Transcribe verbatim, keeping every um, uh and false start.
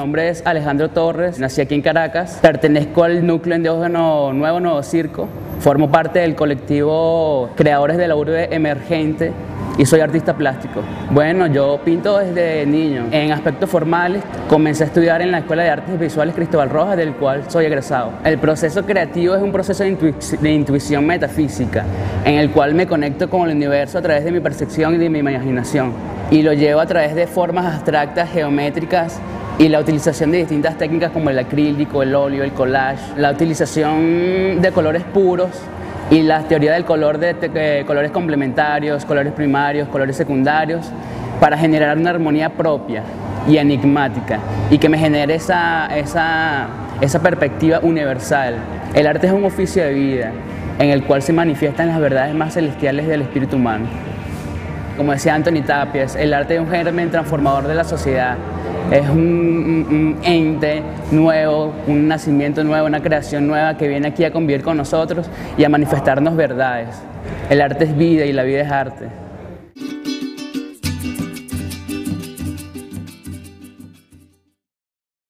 nombre es Alejandro Torres, nací aquí en Caracas, pertenezco al núcleo endógeno Nuevo Nuevo Circo, formo parte del colectivo Creadores de la Urbe Emergente y soy artista plástico. Bueno, yo pinto desde niño. En aspectos formales, comencé a estudiar en la Escuela de Artes Visuales Cristóbal Rojas, del cual soy egresado. El proceso creativo es un proceso de, intu de intuición metafísica, en el cual me conecto con el universo a través de mi percepción y de mi imaginación, y lo llevo a través de formas abstractas, geométricas, y la utilización de distintas técnicas como el acrílico, el óleo, el collage, la utilización de colores puros, y la teoría del color de, de colores complementarios, colores primarios, colores secundarios, para generar una armonía propia y enigmática y que me genere esa, esa, esa perspectiva universal. El arte es un oficio de vida en el cual se manifiestan las verdades más celestiales del espíritu humano. Como decía Anthony Tapies, el arte es un germen transformador de la sociedad. Es un, un, un ente nuevo, un nacimiento nuevo, una creación nueva que viene aquí a convivir con nosotros y a manifestarnos verdades. El arte es vida y la vida es arte.